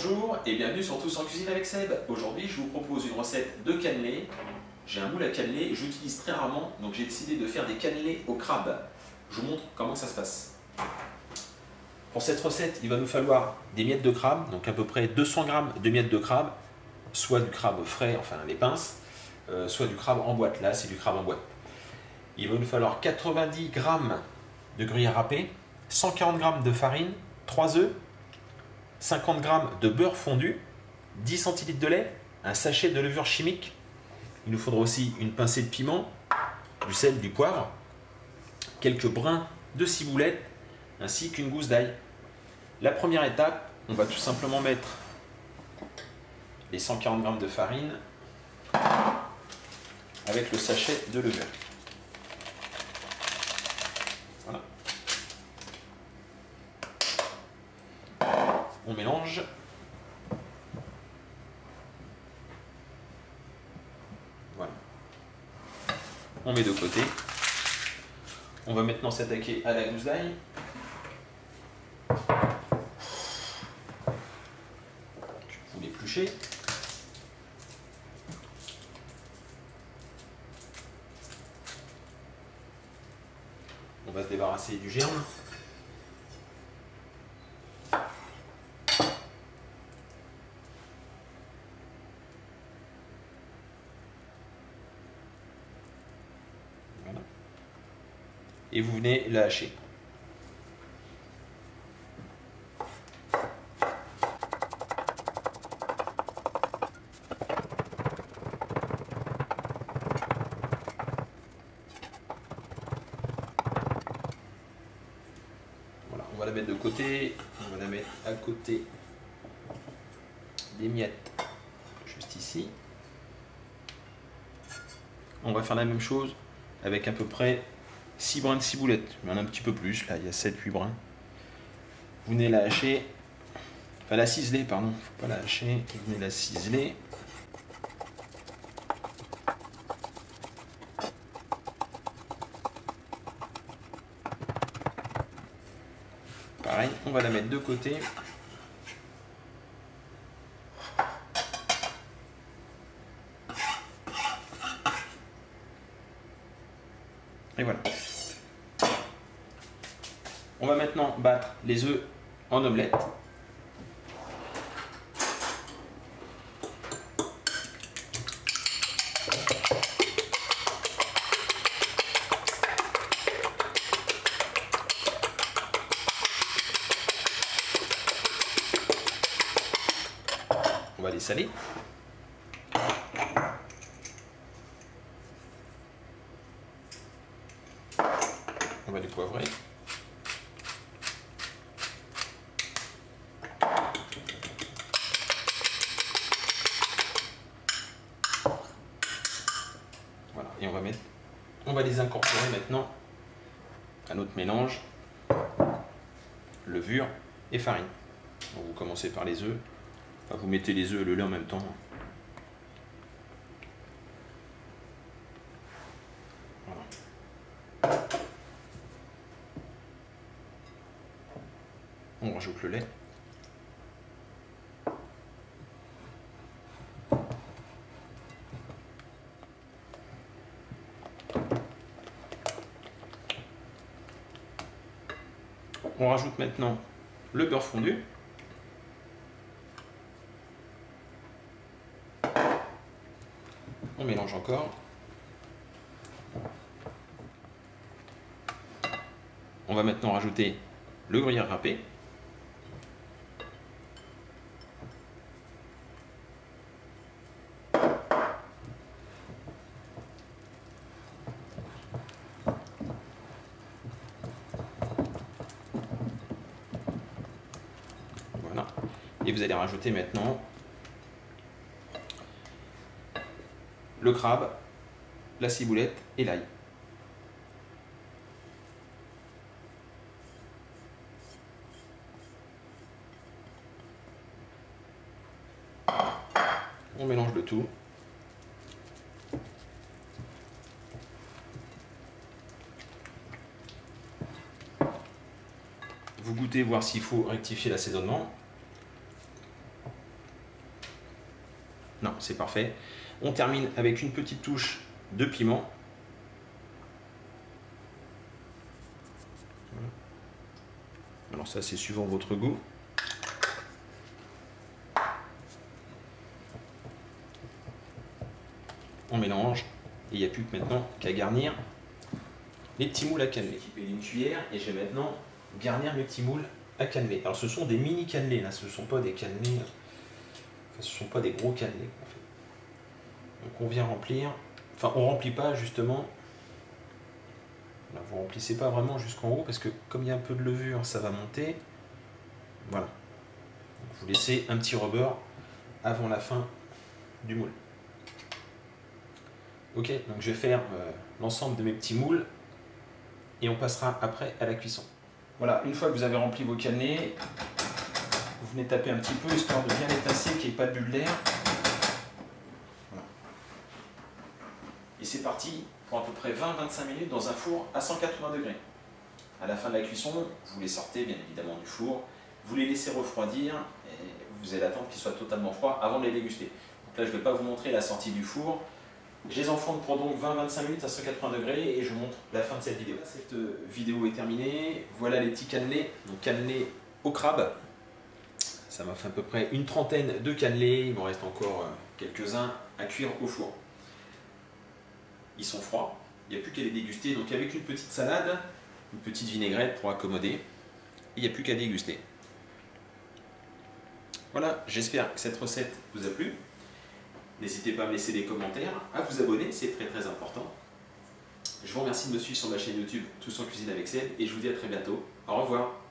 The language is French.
Bonjour et bienvenue sur Tous en cuisine avec Seb. Aujourd'hui je vous propose une recette de cannelés. J'ai un moule à cannelés, j'utilise très rarement, donc j'ai décidé de faire des cannelés au crabe. Je vous montre comment ça se passe. Pour cette recette, il va nous falloir des miettes de crabe, donc à peu près 200 g de miettes de crabe, soit du crabe frais, enfin les pinces, soit du crabe en boîte. Là c'est du crabe en boîte. Il va nous falloir 90 g de gruyère râpée, 140 g de farine, 3 œufs, 50 g de beurre fondu, 10 centilitres de lait, un sachet de levure chimique. Il nous faudra aussi une pincée de piment, du sel, du poivre, quelques brins de ciboulette, ainsi qu'une gousse d'ail. La première étape, on va tout simplement mettre les 140 g de farine avec le sachet de levure. Voilà. On mélange. Voilà. On met de côté. On va maintenant s'attaquer à la gousse d'ail. Je vais vous l'éplucher. On va se débarrasser du germe. Voilà. Et vous venez la hacher. Voilà, on va la mettre de côté, on va la mettre à côté des miettes, juste ici. On va faire la même chose avec à peu près 6 brins de ciboulette. Il y en a un petit peu plus, là il y a 7-8 brins. Vous venez la hacher, enfin la ciseler, pardon, il ne faut pas la hacher, vous venez la ciseler. Pareil, on va la mettre de côté. Et voilà. On va maintenant battre les œufs en omelette. On va les saler. On va les poivrer. Voilà, et on va les incorporer maintenant à notre mélange levure et farine. Donc vous commencez par les œufs. Enfin, vous mettez les œufs et le lait en même temps. Voilà. On rajoute le lait. On rajoute maintenant le beurre fondu. On mélange encore. On va maintenant rajouter le gruyère râpé. Voilà. Et vous allez rajouter maintenant le crabe, la ciboulette et l'ail. On mélange le tout. Vous goûtez, voir s'il faut rectifier l'assaisonnement. Non, c'est parfait. On termine avec une petite touche de piment. Alors ça, c'est suivant votre goût. On mélange et il n'y a plus que maintenant qu'à garnir les petits moules à cannelé. Équipé d'une cuillère et je vais maintenant garnir mes petits moules à cannelé. Alors ce sont des mini cannelés là, ce ne sont pas des cannelés, enfin, ce ne sont pas des gros cannelés en fait. Donc on vient remplir, enfin on remplit pas justement. Là, vous remplissez pas vraiment jusqu'en haut parce que comme il y a un peu de levure, ça va monter. Voilà. Donc, vous laissez un petit rebord avant la fin du moule. Ok, donc je vais faire l'ensemble de mes petits moules et on passera après à la cuisson. Voilà, une fois que vous avez rempli vos cannelés, vous venez taper un petit peu histoire de bien les tasser, qu'il n'y ait pas de bulle d'air. Voilà. Et c'est parti pour à peu près 20-25 minutes dans un four à 180 degrés. À la fin de la cuisson, vous les sortez bien évidemment du four, vous les laissez refroidir et vous allez attendre qu'ils soient totalement froids avant de les déguster. Donc là, je ne vais pas vous montrer la sortie du four. Je les enfourne pour donc 20-25 minutes à 180 degrés et je vous montre la fin de cette vidéo. Cette vidéo est terminée. Voilà les petits cannelés, donc cannelés au crabe. Ça m'a fait à peu près une trentaine de cannelés. Il m'en reste encore quelques-uns à cuire au four. Ils sont froids, il n'y a plus qu'à les déguster. Donc avec une petite salade, une petite vinaigrette pour accommoder, il n'y a plus qu'à déguster. Voilà, j'espère que cette recette vous a plu. N'hésitez pas à me laisser des commentaires, à vous abonner, c'est très très important. Je vous remercie de me suivre sur ma chaîne YouTube Tous en cuisine avec Seb et je vous dis à très bientôt. Au revoir.